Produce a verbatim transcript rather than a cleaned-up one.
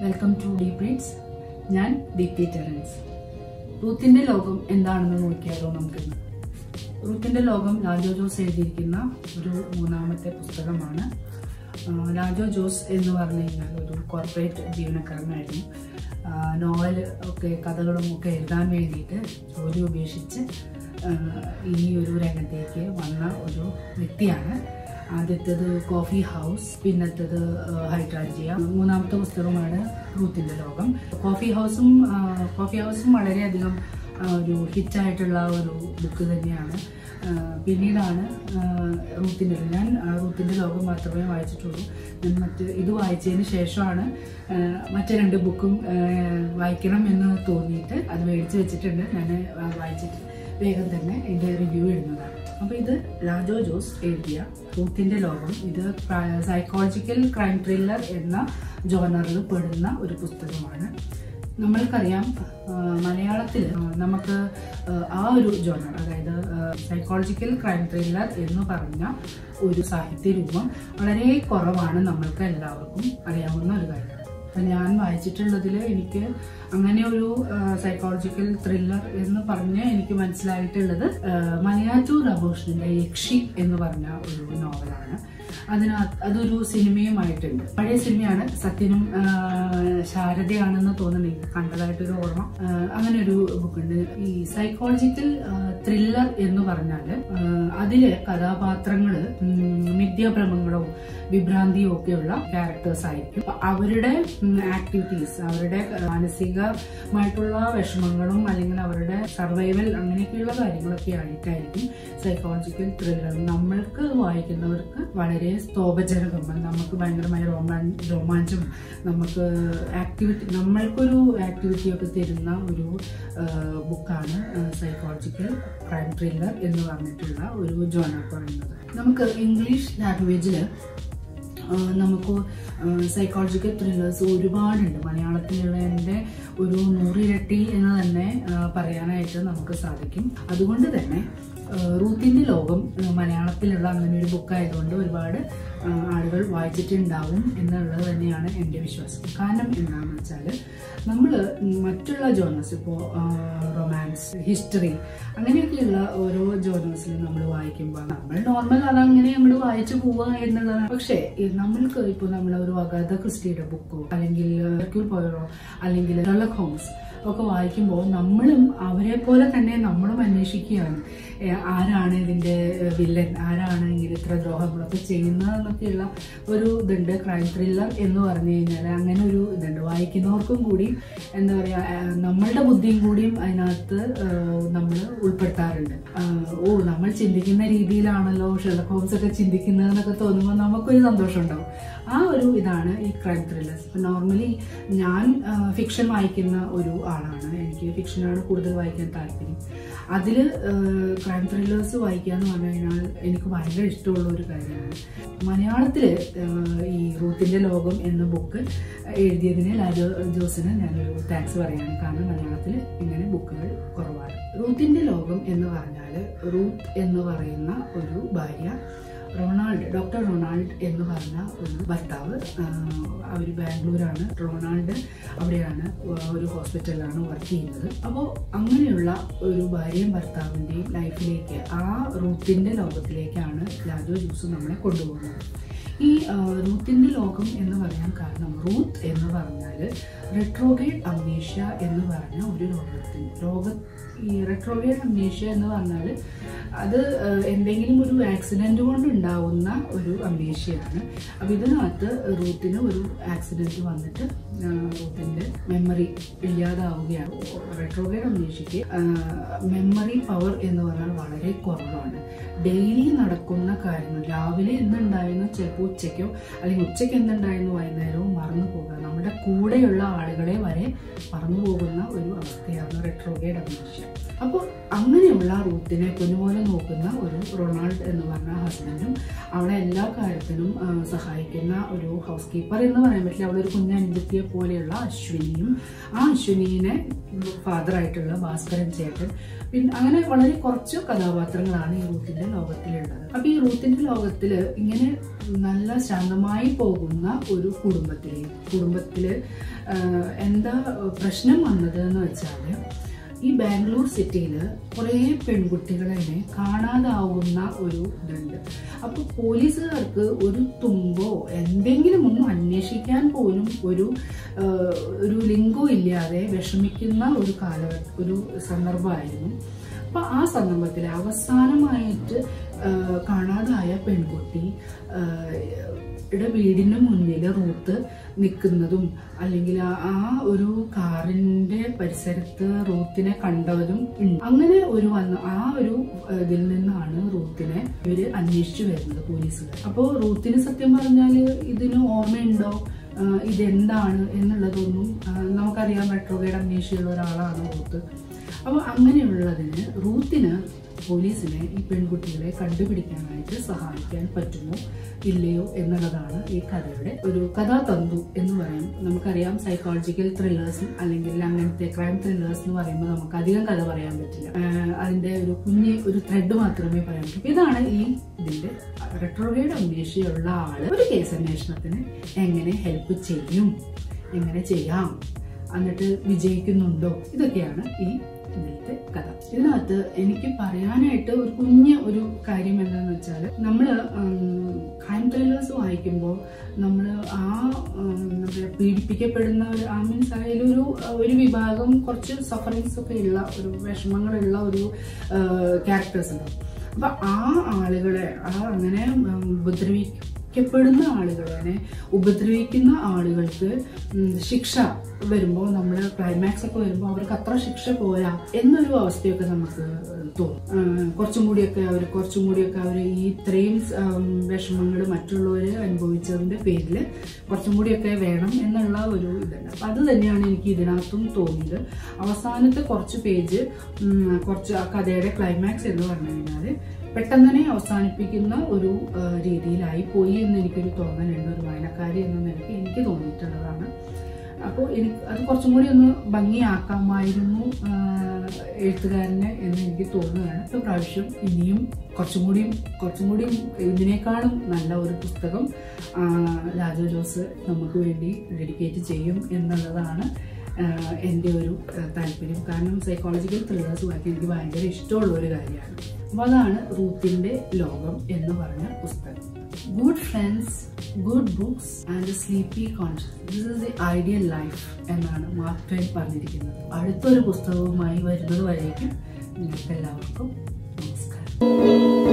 Welcome to deep reads. ഞാൻ Deepthi Terence. റൂത്തിന്റെ ലോകം എന്താണെന്ന് നോക്കിയാലോ നമുക്കിന്ന്. റൂത്തിന്റെ ലോകം ലാജോ ജോസ് എഴുതിയിരിക്കുന്ന ഒരു മൂന്നാമത്തെ പുസ്തകമാണ്. ലാജോ ജോസ് എന്ന് പറഞ്ഞു കഴിഞ്ഞാൽ ഒരു കോർപ്പറേറ്റ് ജീവനക്കാരനായിരുന്നു. നോവൽ ഒക്കെ കഥകളും ഒക്കെ എഴുതാൻ വേണ്ടിയിട്ട് ജോലി ഉപേക്ഷിച്ച് ഈ ഒരു രംഗത്തേക്ക് വന്ന ഒരു വ്യക്തിയാണ്. ആദ്യത്തേത് കോഫി ഹൗസ്, പിന്നത്തേത് ഹൈഡ്രാഞ്ചിയ. മൂന്നാമത്തെ പുസ്തകമാണ് റൂത്തിന്റെ ലോകം. കോഫി ഹൗസും കോഫി ഹൗസും വളരെയധികം ഒരു ഹിറ്റായിട്ടുള്ള ഒരു ബുക്ക് തന്നെയാണ്. പിന്നീടാണ് റൂത്തിന്റെ ഞാൻ റൂത്തിന്റെ ലോകം മാത്രമേ വായിച്ചിട്ടുള്ളൂ. ഞാൻ മറ്റ് ഇത് വായിച്ചതിന് ശേഷമാണ് മറ്റു രണ്ട് ബുക്കും വായിക്കണം എന്ന് തോന്നിയിട്ട് അത് മേടിച്ച് വെച്ചിട്ടുണ്ട്. ഞാൻ വായിച്ചിട്ട് വേഗം തന്നെ ഇതിന്റെ റിവ്യൂ ഇടുന്നതാണ്. അപ്പോൾ ഇത് ലാജോ ജോസ് എഴുതിയ റൂത്തിന്റെ ലോകം. ഇത് സൈക്കോളജിക്കൽ ക്രൈം ത്രില്ലർ എന്ന ജോണറിൽ പെടുന്ന ഒരു പുസ്തകമാണ്. നമ്മൾക്കറിയാം, മലയാളത്തിൽ നമുക്ക് ആ ഒരു ജോണർ, അതായത് സൈക്കോളജിക്കൽ ക്രൈം ത്രില്ലർ എന്ന് പറഞ്ഞ ഒരു സാഹിത്യ രൂപം വളരെ കുറവാണ്. നമ്മൾക്ക് എല്ലാവർക്കും അറിയാവുന്ന ഒരു കാര്യം. അപ്പം ഞാൻ വായിച്ചിട്ടുള്ളതിൽ എനിക്ക് അങ്ങനെ ഒരു സൈക്കോളജിക്കൽ ത്രില്ലർ എന്ന് പറഞ്ഞ് എനിക്ക് മനസ്സിലായിട്ടുള്ളത് മലയാറ്റൂർ രാമകൃഷ്ണന്റെ യക്ഷി എന്ന് പറഞ്ഞ ഒരു നോവലാണ്. അതിനകത്ത് അതൊരു സിനിമയുമായിട്ടുണ്ട്. പഴയ സിനിമയാണ്. സത്യനും ശാരദയാണെന്ന് തോന്നുന്നു, എനിക്ക് കണ്ടതായിട്ടൊരു ഓർമ്മ. അങ്ങനെ ഒരു ബുക്കുണ്ട്. ഈ സൈക്കോളജിക്കൽ ത്രില്ലർ എന്ന് പറഞ്ഞാല് അതിലെ കഥാപാത്രങ്ങള് മിഥ്യാഭ്രമങ്ങളോ വിഭ്രാന്തിയോ ഒക്കെയുള്ള ക്യാരക്ടേഴ്സ് ആയിരിക്കും. അവരുടെ ആക്ടിവിറ്റീസ്, അവരുടെ മാനസികമായിട്ടുള്ള വിഷമങ്ങളും അല്ലെങ്കിൽ അവരുടെ സർവൈവൽ അങ്ങനെയൊക്കെയുള്ള കാര്യങ്ങളൊക്കെ ആയിട്ടായിരിക്കും സൈക്കോളജിക്കൽ ത്രില്ലർ. നമ്മൾക്ക് വായിക്കുന്നവർക്ക് വളരെ സ്തോഭജനകം, നമുക്ക് ഭയങ്കരമായ രോമാ രോമാഞ്ചം നമുക്ക് ആക്ടിവിറ്റി നമ്മൾക്കൊരു ആക്ടിവിറ്റി ഒക്കെ തരുന്ന ഒരു ബുക്കാണ് സൈക്കോളജിക്കൽ ക്രൈം ത്രില്ലർ എന്ന് പറഞ്ഞിട്ടുള്ള ഒരു ജോണർ പറയുന്നത്. നമുക്ക് ഇംഗ്ലീഷ് ലാംഗ്വേജില് നമുക്ക് സൈക്കോളജിക്കൽ ത്രില്ലേഴ്സ് ഒരുപാടുണ്ട്. മലയാളത്തിലുള്ളതിൻ്റെ ഒരു നൂറിരട്ടി എന്ന് തന്നെ പറയാനായിട്ട് നമുക്ക് സാധിക്കും. അതുകൊണ്ട് തന്നെ റൂത്തിന്റെ ലോകം മലയാളത്തിലുള്ള അങ്ങനെ ഒരു ബുക്കായതുകൊണ്ട് ഒരുപാട് ആളുകൾ വായിച്ചിട്ടുണ്ടാവും എന്നുള്ളത് തന്നെയാണ് എൻ്റെ വിശ്വാസം. കാരണം എന്താണെന്ന് വെച്ചാൽ നമ്മൾ മറ്റുള്ള ജോണേഴ്സ്, ഇപ്പോൾ റൊമാൻസ്, ഹിസ്റ്ററി അങ്ങനെയൊക്കെയുള്ള ഓരോ ജോണേഴ്സിലും നമ്മൾ വായിക്കുമ്പോൾ നമ്മൾ നോർമൽ അതങ്ങനെ നമ്മൾ വായിച്ചു പോവുക എന്നുള്ളതാണ്. പക്ഷേ നമ്മൾക്ക് ഇപ്പോൾ നമ്മൾ ഒരു അഗാഥ ക്രിസ്റ്റിയുടെ ബുക്കോ അല്ലെങ്കിൽ ഹെർക്യൂൽ പോയറോ അല്ലെങ്കിൽ ഷെർലക് ഹോംസ് ഒക്കെ വായിക്കുമ്പോൾ നമ്മളും അവരെ പോലെ തന്നെ നമ്മളും അന്വേഷിക്കുകയാണ്, ആരാണ് ഇതിന്റെ വില്ലൻ, ആരാണ് ഇങ്ങനെ ഇത്ര ദ്രോഹങ്ങളൊക്കെ ചെയ്യുന്നതെന്നൊക്കെയുള്ള ഒരു ഇതുണ്ട്. ക്രൈം ത്രില്ലർ എന്ന് പറഞ്ഞു കഴിഞ്ഞാൽ അങ്ങനെ ഒരു ഇതുണ്ട്. വായിക്കുന്നവർക്കും കൂടി എന്താ പറയുക, നമ്മളുടെ ബുദ്ധിയും കൂടിയും അതിനകത്ത് നമ്മൾ ഉൾപ്പെടുത്താറുണ്ട്. ഓ, നമ്മൾ ചിന്തിക്കുന്ന രീതിയിലാണല്ലോ ഷെർലക് ഹോംസ് ഒക്കെ ചിന്തിക്കുന്നതെന്നൊക്കെ തോന്നുമ്പോൾ നമുക്കൊരു സന്തോഷം ഉണ്ടാവും. ആ ഒരു ഇതാണ് ഈ ക്രൈം ത്രില്ലേഴ്സ്. ഇപ്പം നോർമലി ഞാൻ ഫിക്ഷൻ വായിക്കുന്ന ഒരു ആളാണ്. എനിക്ക് ഫിക്ഷനാണ് കൂടുതൽ വായിക്കാൻ താല്പര്യം. അതിൽ ക്രൈം ത്രില്ലേഴ്സ് വായിക്കുക എന്ന് പറഞ്ഞു കഴിഞ്ഞാൽ എനിക്ക് ഭയങ്കര ഇഷ്ടമുള്ള ഒരു കാര്യമാണ്. മലയാളത്തിൽ ഈ റൂത്തിന്റെ ലോകം എന്ന ബുക്ക് എഴുതിയതിന് ലാജോ ജോസിന് ഞാനൊരു താങ്ക്സ് പറയാണ്. കാരണം മലയാളത്തിൽ ഇങ്ങനെ ബുക്കുകൾ കുറവാണ്. റൂത്തിന്റെ ലോകം എന്ന് പറഞ്ഞാൽ റൂത്ത് എന്ന് പറയുന്ന ഒരു ഭാര്യ, റൊണാൾഡ്, ഡോക്ടർ റൊണാൾഡ് എന്ന് പറഞ്ഞ ഒരു ഭർത്താവ്, അവർ ബാംഗ്ലൂരാണ്. റൊണാൾഡ് അവിടെയാണ് ഒരു ഹോസ്പിറ്റലിലാണ് വർക്ക് ചെയ്യുന്നത്. അപ്പോൾ അങ്ങനെയുള്ള ഒരു ഭാര്യയും ഭർത്താവിൻ്റെയും ലൈഫിലേക്ക്, ആ റൂത്തിന്റെ ലോകത്തിലേക്കാണ് ലാജോ ജോസ് നമ്മളെ കൊണ്ടുപോകുന്നത്. ഈ റൂത്തിന്റെ ലോകം എന്ന് പറയാൻ കാരണം, റൂത്ത് എന്ന് പറഞ്ഞാൽ റെട്രോഗ്രേഡ് അംനീഷ്യ എന്ന് പറഞ്ഞ ഒരു രോഗത്തിന് രോഗ ഈ റെട്രോഗ്രേഡ് അംനീഷ്യ എന്ന് പറഞ്ഞാൽ അത് എന്തെങ്കിലും ഒരു ആക്സിഡന്റ് കൊണ്ട് ഉണ്ടാവുന്ന ഒരു അംനീഷ്യയാണ്. അപ്പം ഇതിനകത്ത് റൂത്തിന് ഒരു ആക്സിഡന്റ് വന്നിട്ട് റൂത്തിന്റെ മെമ്മറി ഇല്ലാതാവുകയാണ്. റെട്രോഗ്രേഡ് അംനീഷ്യക്ക് മെമ്മറി പവർ എന്ന് പറഞ്ഞാൽ വളരെ കുറവാണ്. ഡെയിലി നടക്കുന്ന കാര്യങ്ങൾ, രാവിലെ എന്തുണ്ടായിരുന്നു ചിലപ്പോൾ ഉച്ചയ്ക്കോ അല്ലെങ്കിൽ ഉച്ചയ്ക്ക് എന്തുണ്ടായിരുന്നു വൈകുന്നേരവും മറന്നു പോകുക. നമ്മുടെ കൂടെയുള്ള ആളുകളെ വരെ മറന്നു പോകുന്ന ഒരു അവസ്ഥയാണ് റെട്രോഗ്രേഡ് അംനീഷ്യ. അപ്പോൾ അങ്ങനെയുള്ള റൂത്തിനെ പൊന്നുപോലെ കുഞ്ഞുങ്ങളെ നോക്കുന്ന ഒരു റൊണാൾഡ് എന്ന് പറഞ്ഞ ഹസ്ബൻഡും അവളെ എല്ലാ കാര്യത്തിനും സഹായിക്കുന്ന ഒരു ഹൗസ് കീപ്പർ എന്ന് പറയാൻ പറ്റില്ല, അവളൊരു കുഞ്ഞനുജത്തിയെ പോലെയുള്ള അശ്വിനിയും, ആ അശ്വിനിയെ ഫാദറായിട്ടുള്ള ഭാസ്കരൻ ചേട്ടൻ, പിന്നെ അങ്ങനെ വളരെ കുറച്ച് കഥാപാത്രങ്ങളാണ് ഈ റൂത്തിന്റെ ലോകത്തിലുള്ളത്. അപ്പൊ ഈ റൂത്തിന്റെ ലോകത്തില് ഇങ്ങനെ നല്ല ശാന്തമായി പോകുന്ന ഒരു കുടുംബത്തില് കുടുംബത്തില് എന്താ പ്രശ്നം വന്നത് എന്ന് വെച്ചാല്, ഈ ബാംഗ്ലൂർ സിറ്റിയില് കുറെ പെൺകുട്ടികളെ കാണാതാവുന്ന ഒരു ഇതുണ്ട്. അപ്പൊ പോലീസുകാർക്ക് ഒരു തുമ്പോ എന്തെങ്കിലും ഒന്നും അന്വേഷിക്കാൻ പോലും ഒരു ഒരു ലിങ്കോ ഇല്ലാതെ വിഷമിക്കുന്ന ഒരു കാല ഒരു സന്ദർഭമായിരുന്നു. അപ്പൊ ആ സന്ദർഭത്തിൽ അവസാനമായിട്ട് കാണാതായ പെൺകുട്ടി യുടെ വീടിന് മുന്നിൽ റൂത്ത് നിൽക്കുന്നതും, അല്ലെങ്കിൽ ആ ഒരു കാറിന്റെ പരിസരത്ത് റൂത്തിനെ കണ്ടവരും ഉണ്ട്. അങ്ങനെ ഒരു വന്ന ആ ഒരു ഇതിൽ നിന്നാണ് റൂത്തിനെ ഇവര് അന്വേഷിച്ചു വരുന്നത് പോലീസുകാർ. അപ്പോൾ റൂത്തിന് സത്യം പറഞ്ഞാല് ഇതിന് ഓർമ്മയുണ്ടോ, ഇതെന്താണ് എന്നുള്ളതൊന്നും നമുക്കറിയാൻ റെട്രോഗ്രേഡ് അന്വേഷിച്ചുള്ള ഒരാളാണ് റൂത്ത്. അപ്പൊ അങ്ങനെയുള്ളതിന് റൂത്തിന് പോലീസിനെ ഈ പെൺകുട്ടികളെ കണ്ടുപിടിക്കാനായിട്ട് സഹായിക്കാൻ പറ്റുമോ ഇല്ലയോ എന്നുള്ളതാണ് ഈ കഥയുടെ ഒരു കഥാതന്തു എന്ന് പറയും. നമുക്കറിയാം സൈക്കോളജിക്കൽ ത്രില്ലേഴ്സും അല്ലെങ്കിൽ അങ്ങനത്തെ ക്രൈം ത്രില്ലേഴ്സ് എന്ന് പറയുമ്പോൾ നമുക്ക് അധികം കഥ പറയാൻ പറ്റില്ല, അതിന്റെ ഒരു കുഞ്ഞ് ഒരു ത്രെഡ് മാത്രമേ പറയാൻ പറ്റൂ. ഇതാണ് ഈ ഇതിന്റെ റെട്രോഗ്രേഡ് അന്വേഷിയുള്ള ആള് ഒരു കേസ് അന്വേഷണത്തിന് എങ്ങനെ ഹെൽപ്പ് ചെയ്യും, എങ്ങനെ ചെയ്യാം, എന്നിട്ട് വിജയിക്കുന്നുണ്ടോ, ഇതൊക്കെയാണ് ഈ ഇതിലത്തെ കഥ. ഇതിനകത്ത് എനിക്ക് പറയാനായിട്ട് ഒരു കുഞ്ഞ് ഒരു കാര്യം എന്താന്ന് വെച്ചാൽ, നമ്മള് ക്രൈം ത്രില്ലേഴ്സ് വായിക്കുമ്പോൾ നമ്മൾ ആ എന്താ പീഡിപ്പിക്കപ്പെടുന്ന ഒരു ആ മീൻസ് അതിലൊരു ഒരു വിഭാഗം കുറച്ച് സഫറിങ്സ് ഒക്കെ ഉള്ള ഒരു വിഷമങ്ങളുള്ള ഒരു ക്യാരക്ടേഴ്സ് ഉണ്ടാവും. അപ്പൊ ആ ആളുകളെ ആ അങ്ങനെ ഉപദ്രവിക്കപ്പെടുന്ന ആളുകളെ ഉപദ്രവിക്കുന്ന ആളുകൾക്ക് ശിക്ഷ വരുമ്പോൾ, നമ്മള് ക്ലൈമാക്സ് ഒക്കെ വരുമ്പോൾ അവർക്ക് അത്ര ശിക്ഷ പോരാ എന്നൊരു അവസ്ഥയൊക്കെ നമുക്ക് തോന്നും. കുറച്ചും കൂടിയൊക്കെ അവർ കുറച്ചും കൂടിയൊക്കെ അവർ ഈ ഇത്രയും വിഷമങ്ങൾ മറ്റുള്ളവർ അനുഭവിച്ചതിന്റെ പേരിൽ കുറച്ചും കൂടിയൊക്കെ വേണം എന്നുള്ള ഒരു ഇതുണ്ട്. അപ്പൊ അത് തന്നെയാണ് എനിക്ക് ഇതിനകത്തും തോന്നിയത്. അവസാനത്തെ കുറച്ച് പേജ് കുറച്ച് ആ കഥയുടെ ക്ലൈമാക്സ് എന്ന് പറഞ്ഞു കഴിഞ്ഞാല് പെട്ടെന്ന് തന്നെ അവസാനിപ്പിക്കുന്ന ഒരു രീതിയിലായി പോയി എന്ന് എനിക്കൊരു തോന്നലുണ്ട്. ഒരു വായനക്കാരി എന്ന നിലയ്ക്ക് എനിക്ക് തോന്നിയിട്ടുള്ളതാണ്. അപ്പോൾ എനിക്ക് അത് കുറച്ചും കൂടി ഒന്ന് ഭംഗിയാക്കാമായിരുന്നു എഴുത്തുകാരന് എന്ന് എനിക്ക് തോന്നുകയാണ്. ഇപ്പൊ പ്രാവശ്യം ഇനിയും കുറച്ചും കൂടിയും കുറച്ചും കൂടിയും ഇതിനേക്കാളും നല്ല ഒരു പുസ്തകം ലാജോ ജോസ് നമുക്ക് വേണ്ടി ഡെഡിക്കേറ്റ് ചെയ്യും എന്നുള്ളതാണ് എൻ്റെ ഒരു താല്പര്യം. കാരണം സൈക്കോളജിക്കൽ ത്രില്ലേഴ്സ് വായിക്കാൻ എനിക്ക് ഭയങ്കര ഇഷ്ടമുള്ള ഒരു കാര്യമാണ്. അപ്പോൾ അതാണ് റൂത്തിന്റെ ലോകം എന്ന് പറഞ്ഞ പുസ്തകം. Good friends, good books and sleepy conscience, this is the ideal life എന്നാണ് മാർക്ക് ട്വെയിൻ പറഞ്ഞിരിക്കുന്നത്. അടുത്തൊരു പുസ്തകവുമായി വരുന്നത് വരേക്കും നിങ്ങൾക്ക് എല്ലാവർക്കും നമസ്കാരം.